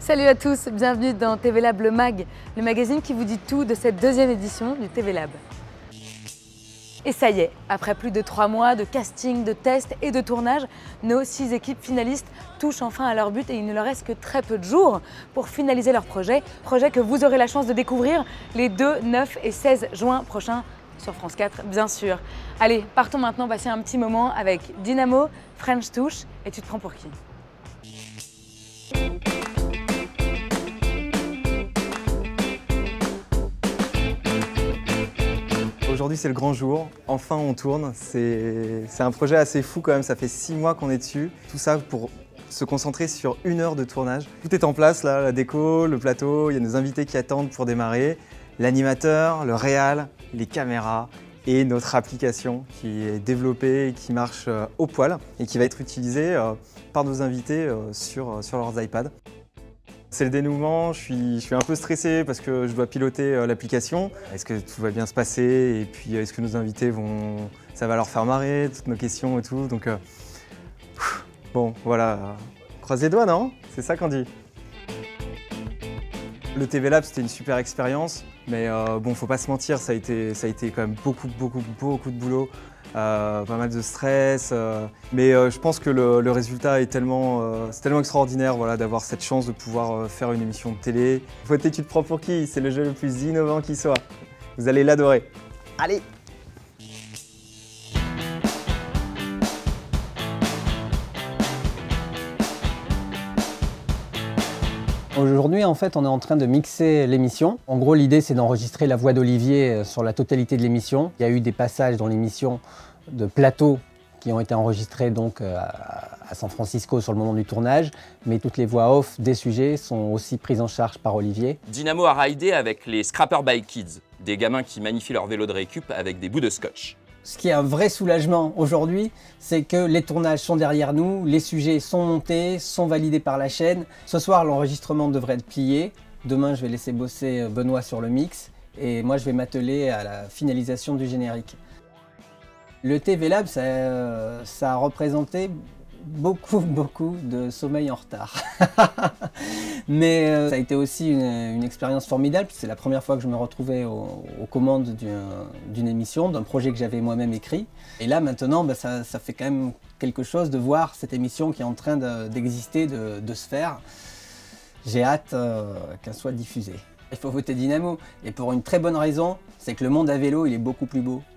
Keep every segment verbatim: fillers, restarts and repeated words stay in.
Salut à tous, bienvenue dans T V Lab le Mag, le magazine qui vous dit tout de cette deuxième édition du T V Lab. Et ça y est, après plus de trois mois de casting, de tests et de tournage, nos six équipes finalistes touchent enfin à leur but et il ne leur reste que très peu de jours pour finaliser leur projet. Projet que vous aurez la chance de découvrir les deux, neuf et seize juin prochains sur France quatre, bien sûr. Allez, partons maintenant passer un petit moment avec Dynamo, French Touch et tu te prends pour qui? Aujourd'hui, c'est le grand jour. Enfin, on tourne. C'est un projet assez fou quand même. Ça fait six mois qu'on est dessus. Tout ça pour se concentrer sur une heure de tournage. Tout est en place, là, la déco, le plateau. Il y a nos invités qui attendent pour démarrer. L'animateur, le réal, les caméras et notre application qui est développée et qui marche au poil et qui va être utilisée par nos invités sur, sur leurs iPads. C'est le dénouement, je suis, je suis un peu stressé parce que je dois piloter l'application. Est-ce que tout va bien se passer? Et puis est-ce que nos invités vont... ça va leur faire marrer, toutes nos questions et tout. Donc euh... bon, voilà, croise les doigts, non? C'est ça qu'on dit. Le T V Lab, c'était une super expérience, mais euh, bon, faut pas se mentir, ça a été, ça a été quand même beaucoup, beaucoup, beaucoup de boulot. Euh, pas mal de stress, euh, mais euh, je pense que le, le résultat est tellement, euh, c'est tellement extraordinaire, voilà, d'avoir cette chance de pouvoir euh, faire une émission de télé. Voter, tu te prends pour qui? C'est le jeu le plus innovant qui soit. Vous allez l'adorer. Allez! Aujourd'hui, en fait, on est en train de mixer l'émission. En gros, l'idée, c'est d'enregistrer la voix d'Olivier sur la totalité de l'émission. Il y a eu des passages dans l'émission de plateaux qui ont été enregistrés donc à San Francisco sur le moment du tournage, mais toutes les voix off des sujets sont aussi prises en charge par Olivier. Dynamo a raidé avec les Scrapper Bike Kids, des gamins qui magnifient leur vélo de récup avec des bouts de scotch. Ce qui est un vrai soulagement aujourd'hui, c'est que les tournages sont derrière nous, les sujets sont montés, sont validés par la chaîne. Ce soir, l'enregistrement devrait être plié. Demain, je vais laisser bosser Benoît sur le mix et moi, je vais m'atteler à la finalisation du générique. Le T V Lab, ça, ça a représenté beaucoup, beaucoup de sommeil en retard. Mais euh, ça a été aussi une, une expérience formidable. C'est la première fois que je me retrouvais au, aux commandes d'une émission, d'un projet que j'avais moi-même écrit. Et là, maintenant, bah, ça, ça fait quand même quelque chose de voir cette émission qui est en train d'exister, de, de, de se faire. J'ai hâte euh, qu'elle soit diffusée. Il faut voter Dynamo. Et pour une très bonne raison, c'est que le monde à vélo, il est beaucoup plus beau.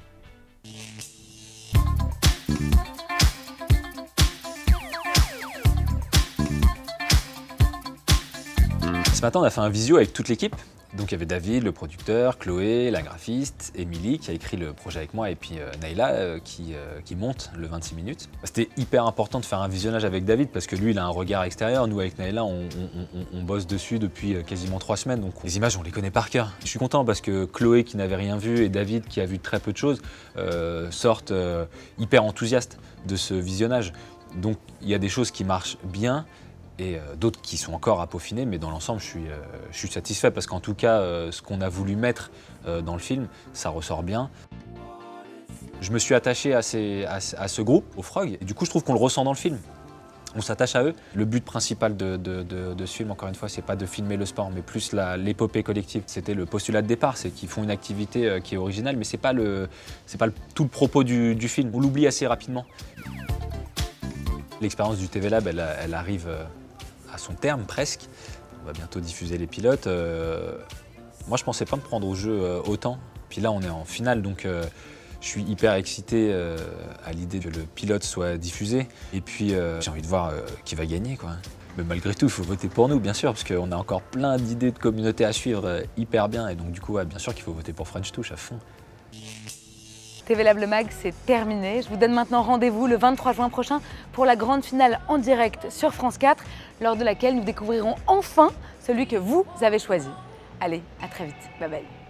Ce matin, on a fait un visio avec toute l'équipe. Donc il y avait David, le producteur, Chloé, la graphiste, Émilie qui a écrit le projet avec moi et puis euh, Naïla euh, qui, euh, qui monte le vingt-six minutes. C'était hyper important de faire un visionnage avec David parce que lui, il a un regard extérieur. Nous, avec Naïla, on, on, on, on bosse dessus depuis quasiment trois semaines. Donc les images, on les connaît par cœur. Je suis content parce que Chloé, qui n'avait rien vu, et David, qui a vu très peu de choses, euh, sortent euh, hyper enthousiastes de ce visionnage. Donc il y a des choses qui marchent bien, et euh, d'autres qui sont encore à peaufiner, mais dans l'ensemble, je suis, euh, je suis satisfait parce qu'en tout cas, euh, ce qu'on a voulu mettre euh, dans le film, ça ressort bien. Je me suis attaché à, ces, à, à ce groupe, aux Frog, et du coup, je trouve qu'on le ressent dans le film. On s'attache à eux. Le but principal de, de, de, de ce film, encore une fois, c'est pas de filmer le sport, mais plus l'épopée collective. C'était le postulat de départ, c'est qu'ils font une activité euh, qui est originale, mais c'est pas, le, c'est pas le, tout le propos du, du film. On l'oublie assez rapidement. L'expérience du T V Lab, elle, elle arrive euh, à son terme presque. On va bientôt diffuser les pilotes. Euh, moi, je pensais pas me prendre au jeu euh, autant. Puis là, on est en finale, donc euh, je suis hyper excité euh, à l'idée que le pilote soit diffusé. Et puis, euh, j'ai envie de voir euh, qui va gagner, quoi. Mais malgré tout, il faut voter pour nous, bien sûr, parce qu'on a encore plein d'idées de communauté à suivre euh, hyper bien. Et donc, du coup, ouais, bien sûr qu'il faut voter pour French Touch à fond. T V Lab le Mag, c'est terminé. Je vous donne maintenant rendez-vous le vingt-trois juin prochain pour la grande finale en direct sur France quatre, lors de laquelle nous découvrirons enfin celui que vous avez choisi. Allez, à très vite. Bye bye.